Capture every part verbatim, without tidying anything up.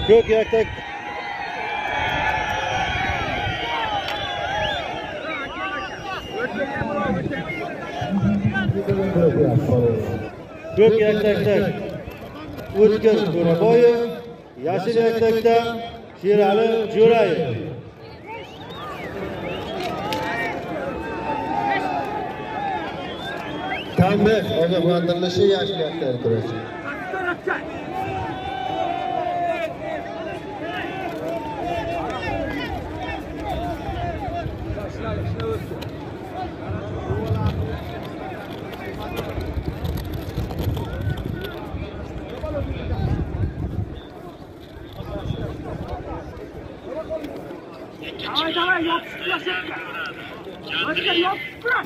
Ko'k yaktak. Ko'k yaktakda O'tkiz To'raboyev, yashil yaktakda Sherali Jo'rayev. Tanbeh ogohlantirilishi yashil yaktak kurashi. Давай, давай, yapıştır, yapıştır. Yapıştır.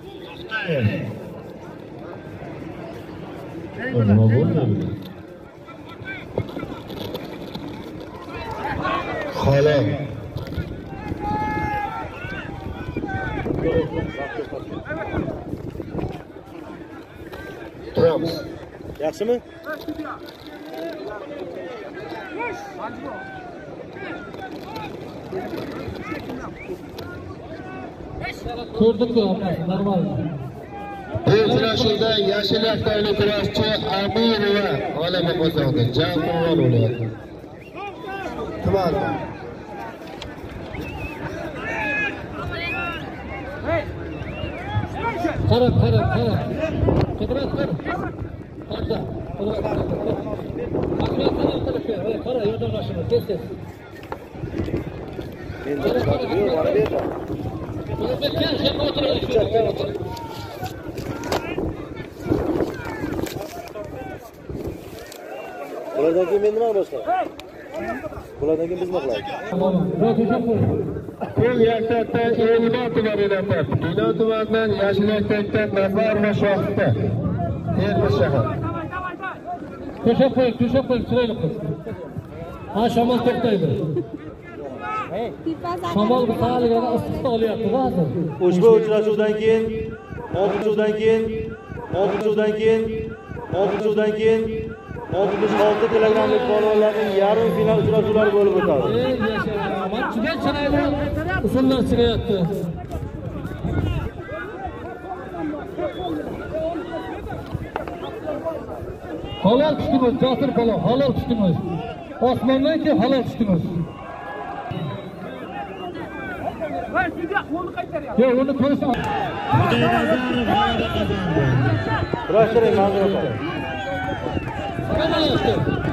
Nima bo'ldi? Xola. Turamiz. Yaxshimi? Ko'rdik-ku, normal. Bu uchrashuvda yashil yaktakli kurashchi Amirova g'alaba qozondi. Jang qurg'on bo'lyapti. Tumanda. Qarab, qarab, qarab. Qidrat qar. Qarda. Qidrat qar. Qara, yordamlashing, tez-tez. Endi qarayor, mana bu yerda. O'zbeklar sen o'tir. Bulardan keyin men nima boshlayman? Bulardan keyin biz nima qilaylik? Ko'k yaktakda Elmon tumanidan bor. Bino tumanidan yashil yaktakda Nazar va Shohibda. Termiz shahar. To'shab qo'y, to'shab qo'y, chiroyli qiz. Ha, shamol to'xtaydi. Shamol bu sahilga issiqda olyapti hozir. Ushbu uchrashuvdan keyin, oltinchidan keyin, oltinchidan keyin, oltinchidan keyin oltmish olti kilogrammlik polvonlarning yarim final uchrashuvlari bo'lib o'tadi. Ey yashagan, juda chiroyli usullar chiqyapti. Halol tutdingiz, Josir palon, halol tutdingiz. Osmondan keyin halol tutdingiz. Yo'q, uni ko'rsa. Kurashtiring, ma'zur opa. Qanaqa